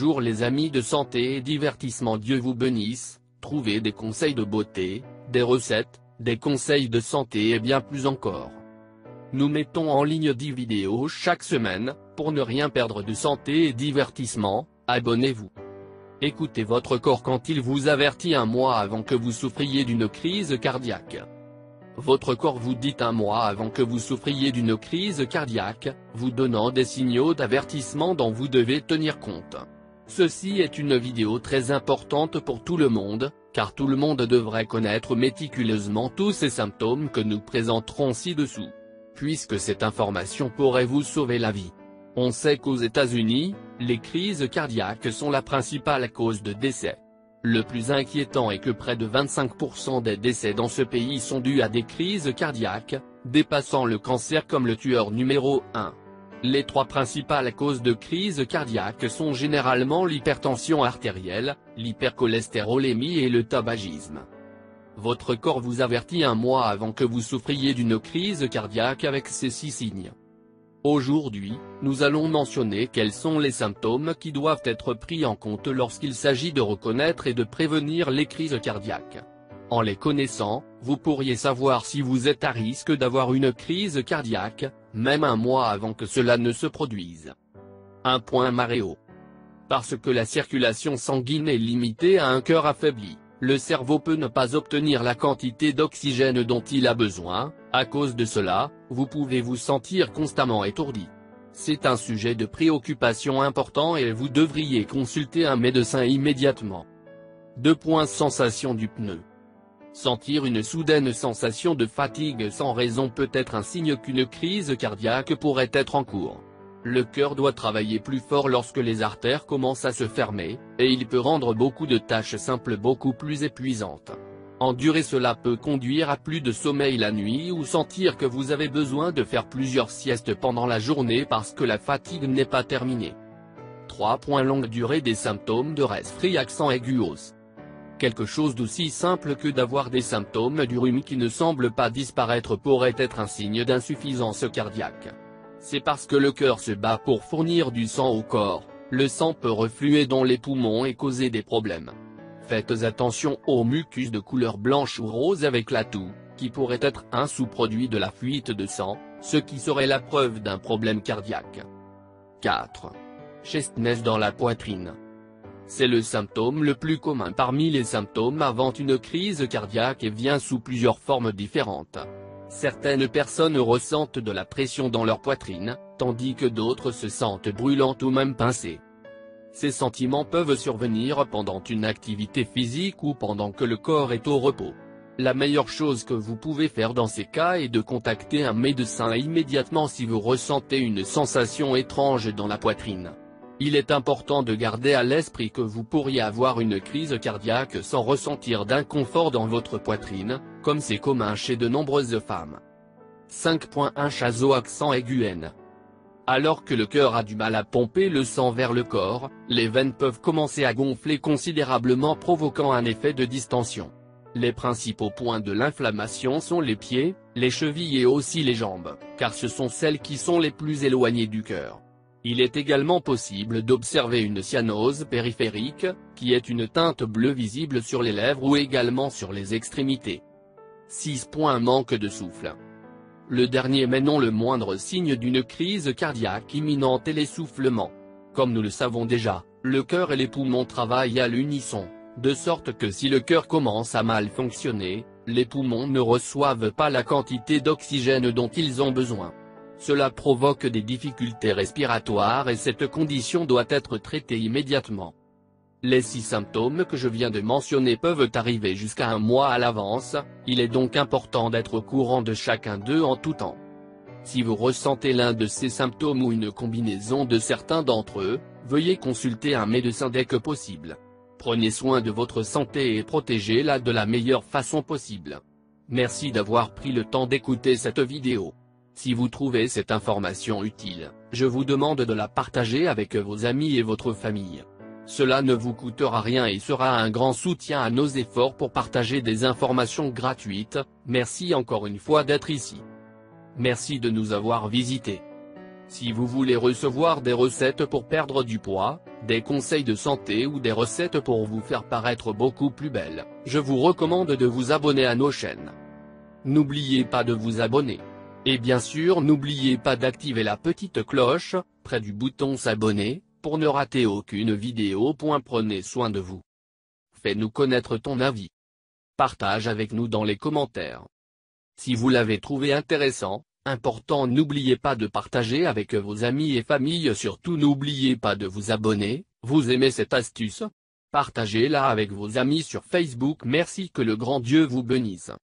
Bonjour les amis de santé et divertissement, Dieu vous bénisse. Trouvez des conseils de beauté, des recettes, des conseils de santé et bien plus encore. Nous mettons en ligne 10 vidéos chaque semaine. Pour ne rien perdre de santé et divertissement, abonnez-vous. Écoutez votre corps quand il vous avertit un mois avant que vous souffriez d'une crise cardiaque. Votre corps vous dit un mois avant que vous souffriez d'une crise cardiaque, vous donnant des signaux d'avertissement dont vous devez tenir compte. Ceci est une vidéo très importante pour tout le monde, car tout le monde devrait connaître méticuleusement tous ces symptômes que nous présenterons ci-dessous. Puisque cette information pourrait vous sauver la vie. On sait qu'aux États-Unis, les crises cardiaques sont la principale cause de décès. Le plus inquiétant est que près de 25% des décès dans ce pays sont dus à des crises cardiaques, dépassant le cancer comme le tueur numéro 1. Les 3 principales causes de crise cardiaque sont généralement l'hypertension artérielle, l'hypercholestérolémie et le tabagisme. Votre corps vous avertit un mois avant que vous souffriez d'une crise cardiaque avec ces 6 signes. Aujourd'hui, nous allons mentionner quels sont les symptômes qui doivent être pris en compte lorsqu'il s'agit de reconnaître et de prévenir les crises cardiaques. En les connaissant, vous pourriez savoir si vous êtes à risque d'avoir une crise cardiaque, même un mois avant que cela ne se produise. 1. Maréo. Parce que la circulation sanguine est limitée à un cœur affaibli, le cerveau peut ne pas obtenir la quantité d'oxygène dont il a besoin. À cause de cela, vous pouvez vous sentir constamment étourdi. C'est un sujet de préoccupation important et vous devriez consulter un médecin immédiatement. 2. Sensation du pneu. Sentir une soudaine sensation de fatigue sans raison peut être un signe qu'une crise cardiaque pourrait être en cours. Le cœur doit travailler plus fort lorsque les artères commencent à se fermer, et il peut rendre beaucoup de tâches simples beaucoup plus épuisantes. Endurer cela peut conduire à plus de sommeil la nuit ou sentir que vous avez besoin de faire plusieurs siestes pendant la journée parce que la fatigue n'est pas terminée. 3. Longue durée des symptômes de resfriat accent aigu os. Quelque chose d'aussi simple que d'avoir des symptômes du rhume qui ne semblent pas disparaître pourrait être un signe d'insuffisance cardiaque. C'est parce que le cœur se bat pour fournir du sang au corps, le sang peut refluer dans les poumons et causer des problèmes. Faites attention aux mucus de couleur blanche ou rose avec la toux, qui pourrait être un sous-produit de la fuite de sang, ce qui serait la preuve d'un problème cardiaque. 4. Chestness dans la poitrine. C'est le symptôme le plus commun parmi les symptômes avant une crise cardiaque et vient sous plusieurs formes différentes. Certaines personnes ressentent de la pression dans leur poitrine, tandis que d'autres se sentent brûlantes ou même pincées. Ces sentiments peuvent survenir pendant une activité physique ou pendant que le corps est au repos. La meilleure chose que vous pouvez faire dans ces cas est de contacter un médecin immédiatement si vous ressentez une sensation étrange dans la poitrine. Il est important de garder à l'esprit que vous pourriez avoir une crise cardiaque sans ressentir d'inconfort dans votre poitrine, comme c'est commun chez de nombreuses femmes. 5. Chazo accent aigu N. Alors que le cœur a du mal à pomper le sang vers le corps, les veines peuvent commencer à gonfler considérablement provoquant un effet de distension. Les principaux points de l'inflammation sont les pieds, les chevilles et aussi les jambes, car ce sont celles qui sont les plus éloignées du cœur. Il est également possible d'observer une cyanose périphérique, qui est une teinte bleue visible sur les lèvres ou également sur les extrémités. 6. Manque de souffle. Le dernier mais non le moindre signe d'une crise cardiaque imminente est l'essoufflement. Comme nous le savons déjà, le cœur et les poumons travaillent à l'unisson, de sorte que si le cœur commence à mal fonctionner, les poumons ne reçoivent pas la quantité d'oxygène dont ils ont besoin. Cela provoque des difficultés respiratoires et cette condition doit être traitée immédiatement. Les 6 symptômes que je viens de mentionner peuvent arriver jusqu'à un mois à l'avance, il est donc important d'être au courant de chacun d'eux en tout temps. Si vous ressentez l'un de ces symptômes ou une combinaison de certains d'entre eux, veuillez consulter un médecin dès que possible. Prenez soin de votre santé et protégez-la de la meilleure façon possible. Merci d'avoir pris le temps d'écouter cette vidéo. Si vous trouvez cette information utile, je vous demande de la partager avec vos amis et votre famille. Cela ne vous coûtera rien et sera un grand soutien à nos efforts pour partager des informations gratuites. Merci encore une fois d'être ici. Merci de nous avoir visités. Si vous voulez recevoir des recettes pour perdre du poids, des conseils de santé ou des recettes pour vous faire paraître beaucoup plus belle, je vous recommande de vous abonner à nos chaînes. N'oubliez pas de vous abonner. Et bien sûr n'oubliez pas d'activer la petite cloche, près du bouton s'abonner, pour ne rater aucune vidéo. Prenez soin de vous. Fais-nous connaître ton avis. Partage avec nous dans les commentaires. Si vous l'avez trouvé intéressant, important, n'oubliez pas de partager avec vos amis et familles. Surtout n'oubliez pas de vous abonner. Vous aimez cette astuce? Partagez-la avec vos amis sur Facebook. Merci, que le grand Dieu vous bénisse.